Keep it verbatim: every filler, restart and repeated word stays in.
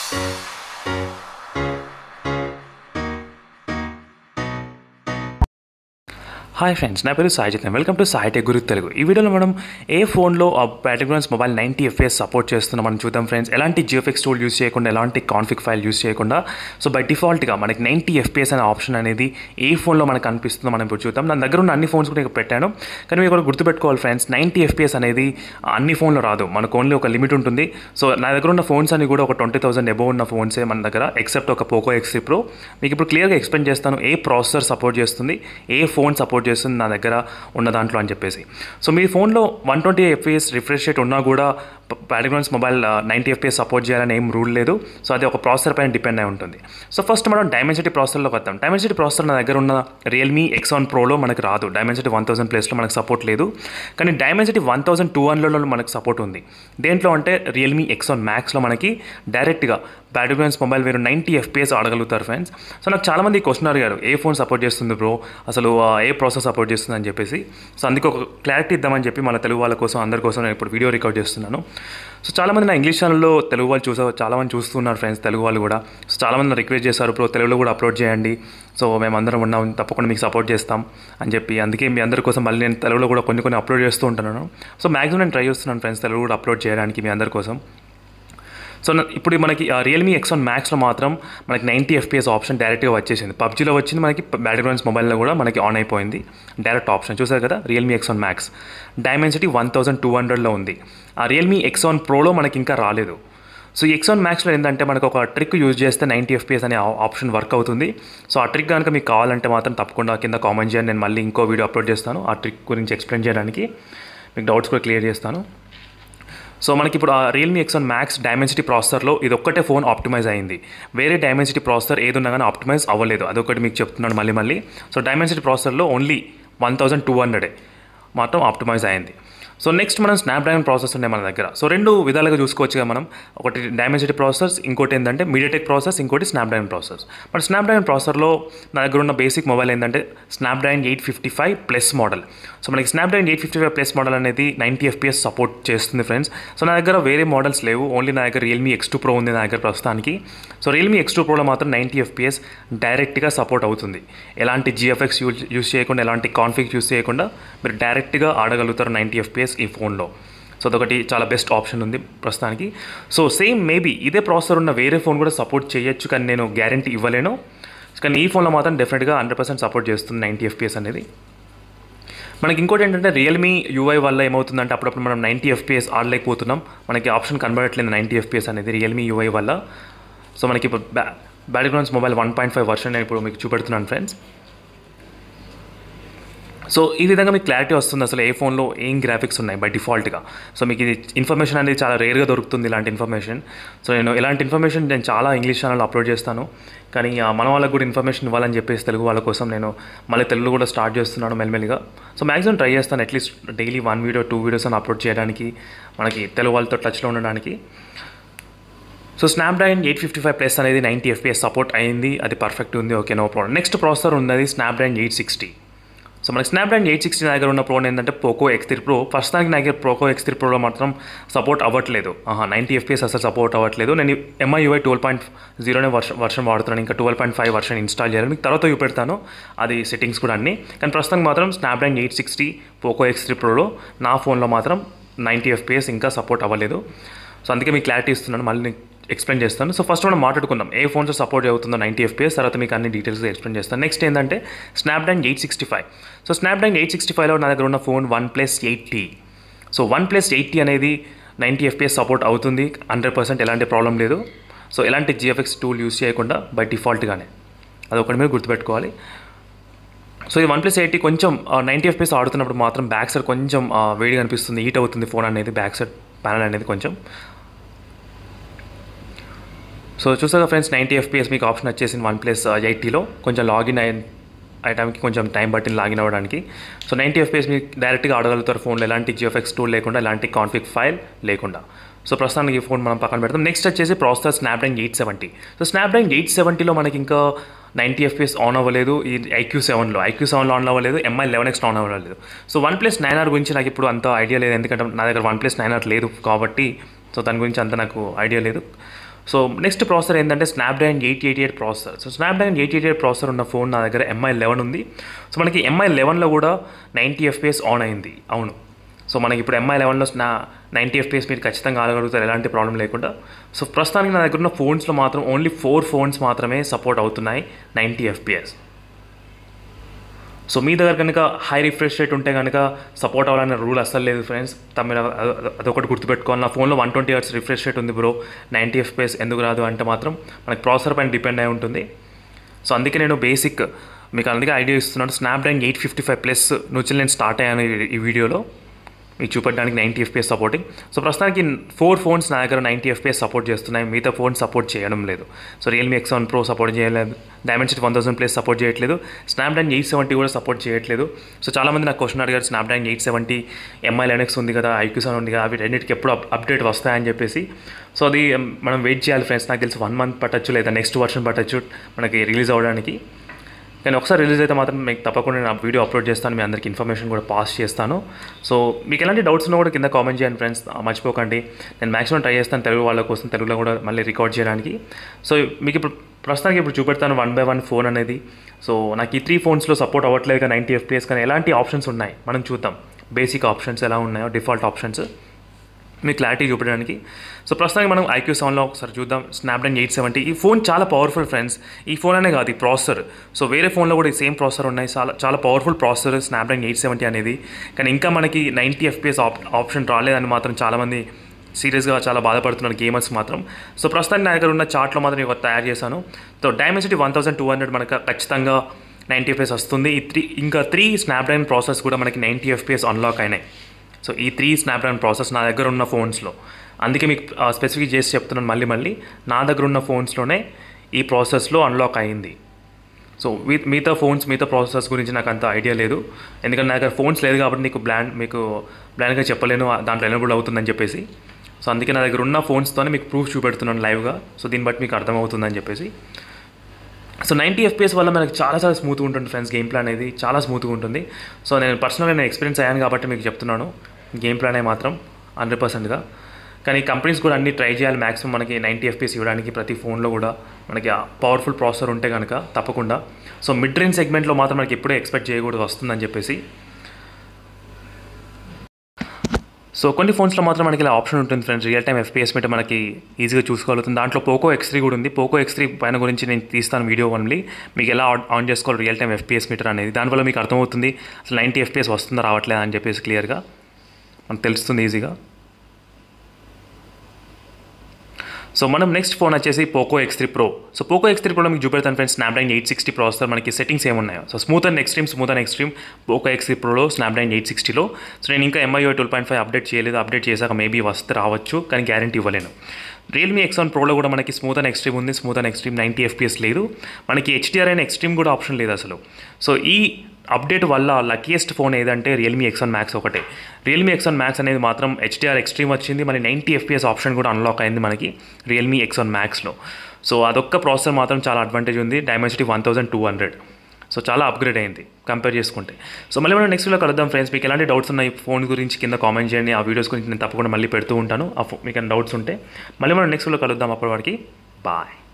Hi friends, నా పేరు Saichaitanya. Welcome to Saitech Guru Telugu. ఈ వీడియోలో మనం ఏ ఫోన్లో ఆ Battlegrounds mobile ninety FPS support చేస్తున్నాం మనం చూద్దాం ఫ్రెండ్స్. ఎలాంటి జిఎఫ్ఎక్స్ టూల్ యూస్ చేయకుండా, ఎలాంటి కాన్ఫిగ్ ఫైల్ యూస్ చేయకుండా, సో బై డిఫాల్ట్గా మనకి నైంటీ ఎఫ్పిఎస్ అనే ఆప్షన్ అనేది ఏ ఫోన్లో మనకు కనిపిస్తుందో మనం ఇప్పుడు చూద్దాం. నా దగ్గర ఉన్న అన్ని ఫోన్స్ కూడా ఇక్కడ పెట్టాను, కానీ మీరు కూడా గుర్తుపెట్టుకోవాలి ఫ్రెండ్స్, నైంటీ ఎఫ్పిఎస్ అనేది అన్ని ఫోన్లో రాదు, మనకు ఓన్లీ ఒక లిమిట్ ఉంటుంది. సో నా దగ్గర ఉన్న ఫోన్స్ అన్ని కూడా ఒక ట్వంటీ థౌసండ్ అబోవ్ ఉన్న ఫోన్సే మన దగ్గర, ఎక్సెప్ట్ ఒక పోకో ఎక్స్ త్రీ ప్రో. మీకు ఇప్పుడు క్లియర్గా ఎక్స్ప్లెయిన్ చేస్తాను ఏ ప్రాసెసర్ సపోర్ట్ చేస్తుంది, ఏ ఫోన్ సపోర్ట్ చేస్తుంది నా దగ్గర ఉన్న దాంట్లో అని చెప్పేసి. సో మీ ఫోన్లో one twenty FPS refresh rate ఉన్నా కూడా Battlegrounds mobile ninety FPS support చేయాలని ఏం రూల్ లేదు. సో అది ఒక ప్రాసెసర్ పైన డిపెండ్ అయి ఉంటుంది. సో ఫస్ట్ మనం డైమెన్సిటీ ప్రాసెసర్లోకి వద్దాం. డైమెన్సిటీ ప్రాసెసర్ నా దగ్గర ఉన్న రియల్మీ ఎక్స్ వన్ ప్రోలో మనకు రాదు, డైమెన్సిటీ వన్ థౌసండ్ ప్లేస్లో మనకు సపోర్ట్ లేదు. కానీ డైమెన్సిటీ వన్ థౌసండ్ టూ హండ్రెడ్లో మనకు సపోర్ట్ ఉంది. దేంట్లో అంటే రియల్మీ ఎక్స్ వన్ మ్యాక్స్లో మనకి డైరెక్ట్గా బ్యాటిగ్రౌండ్స్ మొబైల్ మీరు నైంటీ ఎఫ్పిఎస్ ఆడగలుగుతారు ఫ్రెండ్స్. సో నాకు చాలామంది క్వశ్చన్ అడిగారు, ఏ ఫోన్ సపోర్ట్ చేస్తుంది బ్రో, అసలు ఏ ప్రాసెస్ సపోర్ట్ చేస్తుంది అని చెప్పేసి. సో అందుకే ఒక క్లారిటీ ఇద్దామని చెప్పి మన తెలుగు వాళ్ళ కోసం, అందరి కోసం నేను ఇప్పుడు వీడియో రికార్డ్ చేస్తున్నాను. సో చాలామంది నా ఇంగ్లీష్ ఛానల్లో తెలుగు వాళ్ళు చూసా చాలామంది చూస్తున్నారు ఫ్రెండ్స్, తెలుగు వాళ్ళు కూడా. సో చాలామంది రిక్వెస్ట్ చేశారు, బ్రో తెలుగులో కూడా అప్లోడ్ చేయండి, సో మేము అందరం ఉన్నాం, తప్పకుండా మీకు సపోర్ట్ చేస్తాం అని చెప్పి. అందుకే మీ అందరి కోసం మళ్ళీ నేను తెలుగులో కూడా కొన్ని కొన్ని అప్లోడ్ చేస్తూ ఉంటాను. సో మ్యాక్సిమం నేను ట్రై చేస్తున్నాను ఫ్రెండ్స్ తెలుగు కూడా అప్లోడ్ చేయడానికి మీ అందరి కోసం. సో ఇప్పుడు మనకి రియల్మీ ఎక్స్ వన్ మ్యాక్స్లో మాత్రం మనకి నైంటీ ఎఫ్పిఎస్ ఆప్షన్ డైరెక్ట్గా వచ్చేసింది. పబ్జీలో వచ్చింది, మనకి బ్యాటిగ్రౌండ్స్ మొబైల్లో కూడా మనకి ఆన్ అయిపోయింది డైరెక్ట్ ఆప్షన్. చూసారు కదా, Realme X one max Dimensity one thousand two హండ్రెడ్లో ఉంది. ఆ రియల్మీ ఎక్స్ వన్ ప్రోలో మనకి ఇంకా రాలేదు. సో ఎక్స్ వన్ మ్యాక్స్లో ఏంటంటే మనకు ఒక ట్రిక్ యూజ్ చేస్తే నైంటీ ఎఫ్పిఎస్ అనే ఆప్షన్ వర్క్ అవుతుంది. సో ఆ ట్రిక్ కనుక మీకు కావాలంటే మాత్రం తప్పకుండా కింద కామెంట్ చేయండి, నేను మళ్ళీ ఇంకో వీడియో అప్లోడ్ చేస్తాను ఆ ట్రిక్ గురించి ఎక్స్ప్లెయిన్ చేయడానికి, మీకు డౌట్స్ కూడా క్లియర్ చేస్తాను. సో మనకి ఇప్పుడు ఆ Realme X one max Dimensity ప్రాసెసర్లో ఇది ఒక్కటే ఫోన్ ఆప్టిమైజ్ అయింది. వేరే డైమెన్సిటీ ప్రాసెసర్ ఏది ఉన్నా కానీ ఆప్టిమైజ్ అవ్వలేదు, అదొకటి మీకు చెప్తున్నాను మళ్ళీ మళ్ళీ. సో డైమెన్సిటీ ప్రాసెసర్లో ఓన్లీ వన్ థౌసండ్ టూ హండ్రెడే మాత్రం ఆప్టిమైజ్ అయింది. సో నెక్స్ట్ మనం స్నాప్డ్రాగన్ ప్రాసెస్ ఉన్నాయి మన దగ్గర. సో రెండు విధాలుగా చూసుకోవచ్చుగా మనం, ఒకటి డైమెన్సిటీ ప్రాసెస్, ఇంకోటి ఏంటంటే మీడియాటెక్ ప్రాసెస్, ఇంకోటి స్నాప్డ్రాగన్ ప్రాసెస్. బట్ స్నాప్డ్రాగన్ ప్రాసెసర్లో నా దగ్గర ఉన్న బేసిక్ మొబైల్ ఏంటంటే Snapdragon eight fifty five plus model. So మనకి Snapdragon eight fifty five plus model అనేది నైంటీ ఎఫ్పిఎస్ సపోర్ట్ చేస్తుంది ఫ్రెండ్స్. సో నా దగ్గర వేరే మోడల్స్ లేవు, ఓన్లీ నా దగ్గర రియల్మీ ఎక్స్ టూ ప్రో ఉంది నా దగ్గర ప్రస్తుతానికి. సో రియల్మీ ఎక్స్ టూ ప్రోలో మాత్రం నైంటీ ఎఫ్పిఎస్ డైరెక్ట్గా సపోర్ట్ అవుతుంది. ఎలాంటి జిఎఫ్ఎక్స్ యూజ్ యూస్ చేయకుండా, ఎలాంటి కాన్ఫిగ్ యూస్ చేయకుండా మీరు డైరెక్ట్గా ఆడగలుగుతారు నైంటీ ఎఫ్పిఎస్ ఈ ఫోన్లో. సో అదొకటి చాలా బెస్ట్ ఆప్షన్ ఉంది ప్రస్తుతానికి. సో సేమ్ మేబీ ఇదే ప్రాసెసర్ ఉన్న వేరే ఫోన్ కూడా సపోర్ట్ చేయొచ్చు, కానీ నేను గ్యారంటీ ఇవ్వలేను. కానీ ఈ ఫోన్లో మాత్రం డెఫినెట్గా హండ్రెడ్ పర్సెంట్ సపోర్ట్ చేస్తుంది నైంటీ ఎఫ్పిఎస్ అనేది. మనకి ఇంకోటి ఏంటంటే రియల్మీ యూఐ వల్ల ఏమవుతుందంటే అప్పుడప్పుడు మనం నైంటీ ఎఫ్పిఎస్ ఆడలేకపోతున్నాం, మనకి ఆప్షన్ కనబడట్లేదు నైంటీ ఎఫ్పిఎస్ అనేది రియల్మీ యూఐ వల్ల. సో మనకి ఇప్పుడు బ్యా Battlegrounds mobile one point five version నేను ఇప్పుడు మీకు చూపెడుతున్నాను ఫ్రెండ్స్. సో ఈ విధంగా మీకు క్లారిటీ వస్తుంది అసలు ఏ ఫోన్లో ఏం గ్రాఫిక్స్ ఉన్నాయి బై డిఫాల్ట్గా. సో మీకు ఇది ఇన్ఫర్మేషన్ అనేది చాలా రేర్గా దొరుకుతుంది ఇలాంటి ఇన్ఫర్మేషన్. సో నేను ఇలాంటి ఇన్ఫర్మేషన్ నేను చాలా ఇంగ్లీష్ ఛానల్లో అప్లోడ్ చేస్తాను, కానీ మన వాళ్ళకు కూడా ఇన్ఫర్మేషన్ ఇవ్వాలని చెప్పేసి తెలుగు వాళ్ళ కోసం నేను మళ్ళీ తెలుగులో కూడా స్టార్ట్ చేస్తున్నాను మెల్లిమెల్లిగా. సో మ్యాక్సిమం ట్రై చేస్తాను at least daily one video two videos అని అప్లోడ్ చేయడానికి, మనకి తెలుగు వాళ్ళతో టచ్లో ఉండడానికి. So Snapdragon eight fifty five plus అనేది నైంటీ ఎఫ్పిఎస్ సపోర్ట్ అయింది, అది పర్ఫెక్ట్ ఉంది, okay no problem. Next processor ఉన్నది స్నాప్డ్రాగన్ ఎయిట్ సిక్స్టీ. సో మనకి స్నాప్డ్రాగన్ ఎయిట్ సిక్స్టీ నా దగ్గర ఉన్న ప్రోన్ ఏంటంటే పోకో ఎక్స్ త్రీ ప్రో. ప్రస్తుతానికి నా దగ్గర పోకో ఎక్స్ త్రీ ప్రోలో మాత్రం సపోర్ట్ అవ్వట్లేదు, నైంటీ ఎఫ్పిఎస్ అసలు సపోర్ట్ అవ్వట్లేదు. నేను ఎంఐ యూఐ ట్వెల్వ్ పాయింట్ జీరోనే వర్షన్ వర్షన్ వాడుతున్నాను, ఇంకా twelve point five version install చేయాలి, మీకు తర్వాత చూపెడతాను అది సెట్టింగ్స్ కూడా అన్నీ. కానీ ప్రస్తుతం మాత్రం Snapdragon eight sixty Poco X three ప్రోలో నా ఫోన్లో మాత్రం నైంటీ ఎఫ్పిఎస్ ఇంకా సపోర్ట్ అవ్వలేదు. సో అందుకే మీకు క్లారిటీ ఇస్తున్నాను, మళ్ళీ ఎక్స్ప్లెయిన్ చేస్తాను. సో ఫస్ట్ మనం మాట్లాడుకుందాం ఏ ఫోన్స్ సపోర్ట్ అవుతుందో నైంటీ ఎఫ్పిఎస్, తర్వాత మీకు అన్ని డీటెయిల్స్గా ఎక్స్ప్లెయిన్ చేస్తాను. నెక్స్ట్ ఏంటంటే Snapdragon eight sixty five. So Snapdragon eight sixty ఫైవ్లో నా దగ్గర ఉన్న phone OnePlus eighty. So one plus eighty అనేది నైంటీ ఎఫ్పిఎస్ సపోర్ట్ అవుతుంది హండ్రెడ్ పర్సెంట్, ఎలాంటి ప్రాబ్లం లేదు. సో ఎలాంటి జిఎఫ్ఎక్స్ టూల్ యూస్ చేయకుండా బై డిఫాల్ట్గానే, అదొకటి మీరు గుర్తుపెట్టుకోవాలి. సో ఈ వన్ ప్లస్ ఎయిటీ కొంచెం నైంటీ ఎఫ్పిఎస్ ఆడుతున్నప్పుడు మాత్రం బ్యాక్ సైడ్ కొంచెం వేడిగా అనిపిస్తుంది, హీట్ అవుతుంది ఫోన్ అనేది, బ్యాక్ సైడ్ ప్యానల్ అనేది కొంచెం. సో చూసాక ఫ్రెండ్స్ నైంటీ ఎఫ్పిఎస్ మీకు ఆప్షన్ వచ్చేసింది వన్ ప్లస్ ఎయిటీలో. కొంచెం లాగిన్ అయ్యి అయ్యడానికి కొంచెం టైం పట్టింది లాగిన్ అవ్వడానికి. సో నైంటీ ఎఫ్పిఎస్ మీకు డైరెక్ట్గా ఆడగలుగుతారు ఫోన్లో, ఎలాంటి జిఎఫ్ఎక్స్ టూల్ లేకుండా, ఎలాంటి కాన్ఫిగ్ ఫైల్ లేకుండా. సో ప్రస్తుతానికి ఈ ఫోన్ మనం పక్కన పెడతాం. నెక్స్ట్ వచ్చేసి processor Snapdragon eight seventy. So Snapdragon eight సెవెంటీలో మనకి ఇంకా నైంటీ ఎఫ్పిఎస్ ఆన్ అవ్వలేదు. ఈ ఐక్యూ సెవెన్లో ఐక్యూ సెవెన్లో ఆన్ అవ్వలేదు, ఎంఐ లెవెన్ ఎక్స్ ఆన్ అవ్వలేదు. So one plus nine R గురించి నాకు ఇప్పుడు అంత ఐడియా లేదు, ఎందుకంటే నా దగ్గర వన్ ప్లస్ నైన్ ఆర్ లేదు కాబట్టి. సో దాని గురించి అంత నాకు ఐడియా లేదు. సో నెక్స్ట్ ప్రాసెసర్ ఏంటంటే Snapdragon eight eighty eight processor. So Snapdragon eight eighty eight processor ఉన్న ఫోన్ నా దగ్గర ఎంఐ లెవెన్ ఉంది. సో మనకి ఎంఐ లెవెన్లో కూడా నైంటీ ఎఫ్పిఎస్ ఆన్ అయింది. అవును, సో మనకి ఇప్పుడు ఎంఐ లెవెన్లో నా నైంటీ ఎఫ్పిఎస్ మీరు ఖచ్చితంగా ఆడగలుగుతారు, ఎలాంటి ప్రాబ్లం లేకుండా. సో ప్రస్తుతానికి నా దగ్గర ఉన్న ఫోన్స్లో మాత్రం ఓన్లీ ఫోర్ ఫోన్స్ మాత్రమే సపోర్ట్ అవుతున్నాయి నైంటీ ఎఫ్పిఎస్. సో మీ దగ్గర కనుక హై రిఫ్రెష్ రేట్ ఉంటే కనుక సపోర్ట్ అవ్వాలనే రూల్ అస్సలు లేదు ఫ్రెండ్స్. తమిళ అదొకటి గుర్తుపెట్టుకోవాలి. నా ఫోన్లో one twenty hertz refresh rate ఉంది బ్రో, నైంటీ ఎఫ్పిఎస్ ఎందుకు రాదు అంటే మాత్రం మనకి ప్రాసెసర్ పైన డిపెండ్ అయి ఉంటుంది. సో అందుకే నేను బేసిక్ మీకు అందుకే ఐడియా ఇస్తున్నాను. Snapdragon eight fifty five plus నుంచి నేను స్టార్ట్ అయ్యాను ఈ వీడియోలో మీకు చూపెట్టడానికి నైంటీ ఎఫ్పిఎస్ సపోర్టింగ్. సో ప్రస్తుతానికి ఫోర్ ఫోన్స్ నా దగ్గర నైంటీ ఎఫ్పిఎస్ సపోర్ట్ చేస్తున్నాయి, మిగతా ఫోన్ సపోర్ట్ చేయడం లేదు. So Realme X seven pro support చేయలేదు, Dimensity one thousand plus support చేయట్లేదు, స్నాప్డ్రాగన్ ఎయిట్ సెవెంటీ కూడా సపోర్ట్ చేయట్లేదు. సో చాలామంది నాకు క్వశ్చన్ అడిగారు, Snapdragon eight seventy Mi eleven X ఉంది కదా, ఐక్యూ సెవెన్ ఉంది కదా, అవి రెండింటికి ఎప్పుడు అప్డేట్ వస్తాయని చెప్పేసి. సో అది మనం వెయిట్ చేయాలి ఫ్రెండ్స్. నాకు తెలిసి వన్ మంత్ పట్టచ్చు, లేదా నెక్స్ట్ వర్షన్ పట్టచ్చు మనకి రిలీజ్ అవ్వడానికి. కానీ ఒకసారి రిలీజ్ అయితే మాత్రం మీకు తప్పకుండా నేను వీడియో అప్లోడ్ చేస్తాను, మీ అందరికీ ఇన్ఫర్మేషన్ కూడా పాస్ చేస్తాను. సో మీకు ఎలాంటి డౌట్స్ ఉన్నా కూడా కింద కామెంట్ చేయండి ఫ్రెండ్స్, మర్చిపోకండి. నేను మ్యాక్సిమం ట్రై చేస్తాను తెలుగు వాళ్ళ కోసం తెలుగులో కూడా మళ్ళీ రికార్డ్ చేయడానికి. సో మీకు ఇప్పుడు ప్రస్తుతానికి ఇప్పుడు చూపెడతాను వన్ బై వన్ ఫోన్ అనేది. సో నాకు ఈ త్రీ ఫోన్స్లో సపోర్ట్ అవ్వట్లేదు కానీ నైంటీ ఎఫ్పిఎస్, కానీ ఎలాంటి ఆప్షన్స్ ఉన్నాయి మనం చూద్దాం. బేసిక్ ఆప్షన్స్ ఎలా ఉన్నాయో, డిఫాల్ట్ ఆప్షన్స్ మీకు క్లారిటీ చూపించడానికి. సో ప్రస్తుతానికి మనం ఐక్యూ సెవెన్లో ఒకసారి చూద్దాం. స్నాప్డ్రాగన్ ఎయిట్ సెవెంటీ ఈ ఫోన్ చాలా పవర్ఫుల్ ఫ్రెండ్స్. ఈ ఫోన్ అనే కాదు, ఈ ప్రాసెసర్. సో వేరే ఫోన్లో కూడా ఈ సేమ్ ప్రాసెసర్ ఉన్నాయి, చాలా చాలా powerful processor Snapdragon eight seventy అనేది. కానీ ఇంకా మనకి నైంటీ ఎఫ్పిఎస్ ఆప్ ఆప్షన్ రాలేదని మాత్రం చాలామంది సీరియస్గా చాలా బాధపడుతున్నారు గేమర్స్ మాత్రం. సో ప్రస్తుతానికి నా దగ్గర ఉన్న చార్ట్లో మాత్రం నేను తయారు చేశాను. So Dimensity one thousand two hundred మనకు ఖచ్చితంగా నైంటీ ఎఫ్పిఎస్ వస్తుంది. ఈ త్రీ ఇంకా త్రీ స్నాప్డ్రాగన్ ప్రాసెస్ కూడా మనకి నైంటీ ఎఫ్పిఎస్ అన్లాక్ అయినాయి. సో ఈ త్రీ స్నాప్డ్రాగన్ ప్రాసెస్ నా దగ్గర ఉన్న ఫోన్స్లో, అందుకే మీకు స్పెసిఫిక్ చేసి చెప్తున్నాను మళ్ళీ మళ్ళీ, నా దగ్గర ఉన్న ఫోన్స్లోనే ఈ ప్రాసెస్లో అన్లాక్ అయింది. సో విత్ మిగతా ఫోన్స్ మిగతా ప్రాసెసర్స్ గురించి నాకు అంత ఐడియా లేదు, ఎందుకంటే నా దగ్గర ఫోన్స్ లేదు కాబట్టి నీకు బ్లాండ్ మీకు బ్లాండ్గా చెప్పలేను దాంట్లో ఎనేబుల్ అవుతుందని చెప్పేసి. సో అందుకే నా దగ్గర ఉన్న ఫోన్స్తోనే మీకు ప్రూఫ్ చూపెడుతున్నాను లైవ్గా. సో దీన్ని బట్టి మీకు అర్థమవుతుందని చెప్పేసి. సో నైంటీ ఎఫ్పిఎస్ వల్ల మనకి చాలా చాలా స్మూత్గా ఉంటుంది ఫ్రెండ్స్, గేమ్ ప్లాన్ అనేది చాలా స్మూత్గా ఉంటుంది. సో నేను పర్సనల్గా నేను ఎక్స్పీరియన్స్ అయ్యాను కాబట్టి మీకు చెప్తున్నాను గేమ్ ప్లాన్ అనే మాత్రం హండ్రెడ్ పర్సెంట్గా. కానీ కంపెనీస్ కూడా అన్ని ట్రై చేయాలి మ్యాక్సిమం మనకి నైంటీ ఎఫ్పిఎస్ ఇవ్వడానికి ప్రతి ఫోన్లో కూడా మనకి పవర్ఫుల్ ప్రాసెసర్ ఉంటే కనుక తప్పకుండా. సో మిడ్ రేంజ్ సెగ్మెంట్లో మాత్రం మనకి ఎప్పుడే ఎక్స్పెక్ట్ చేయకూడదు వస్తుందని చెప్పేసి. సో కొన్ని ఫోన్స్లో మాత్రం మనకి ఇలా ఆప్షన్ ఉంటుంది friends, real time FPS meter మనకి ఈజీగా చూసుకోగలుగుతుంది. దాంట్లో పోకో ఎక్స్ త్రీ కూడా ఉంది. పోకో ఎక్స్ త్రీ పైన గురించి నేను తీస్తాను వీడియో ఓన్లీ, మీకు ఎలా ఆన్ చేసుకోవాలి రియల్ టైమ్ ఎఫ్పిఎస్ మీటర్ అనేది. దానివల్ల మీకు అర్థమవుతుంది అసలు నైంటీ ఎఫ్పిఎస్ వస్తుందా రావట్లేదా అని చెప్పేసి క్లియర్గా మనకు తెలుస్తుంది ఈజీగా. సో మనం నెక్స్ట్ ఫోన్ వచ్చేసి Poco X three pro. So Poco X three ప్రోలో మీకు చూపెడతాను friends Snapdragon eight sixty processor మనకి సెట్టింగ్స్ ఏమున్నాయో. So smooth and extreme smooth and extreme Poco X three ప్రోలో స్నాప్డ్రాగన్ ఎయిట్ సిక్స్టీలో. సో నేను ఇంకా MIUI twelve point five update చేయలేదు, అప్డేట్ చేశాక మేబీ వస్తే రావచ్చు కానీ గ్యారంటీ ఇవ్వలేను. రియల్మీ ఎక్స్ వన్ ప్రోలో కూడా మనకి స్మూత్ అండ్ ఎక్స్ట్రీమ్ ఉంది, smooth and extreme ninety FPS లేదు, మనకి హెచ్డిఆర్ అండ్ ఎక్స్ట్రీమ్ కూడా ఆప్షన్ లేదు అసలు. సో ఈ అప్డేట్ వల్ల లక్కీయెస్ట్ ఫోన్ ఏదంటే రియల్మీ ఎక్స్ వన్ మ్యాక్స్ ఒకటే. రియల్మీ ఎక్స్ వన్ మ్యాక్స్ అనేది మాత్రం హెచ్డిఆర్ ఎక్స్ట్రీమ్ వచ్చింది, మరి నైంటీ ఎఫ్పిఎస్ ఆప్షన్ కూడా అన్లాక్ అయింది మనకి రియల్మీ ఎక్స్ వన్ మ్యాక్స్లో. సో అదొక్క ప్రాసెసర్ మాత్రం చాలా అడ్వాంటేజ్ ఉంది, Dimensity one thousand two hundred. So చాలా అప్గ్రేడ్ అయింది కంపేర్ చేసుకుంటే. సో మళ్ళీ మనం నెక్స్ట్ వీడియోలో కలుద్దాం ఫ్రెండ్స్. మీకు ఎలాంటి డౌట్స్ ఉన్నాయి ఫోన్ గురించి కింద కామెంట్ చేయండి, ఆ వీడియోస్ గురించి నేను తప్పకుండా మళ్ళీ పెడుతూ ఉంటాను. ఆ మీకు డౌట్స్ ఉంటే మళ్ళీ మనం నెక్స్ట్ వీడియోలో కలుద్దాం. అప్పటి వరకు బాయ్.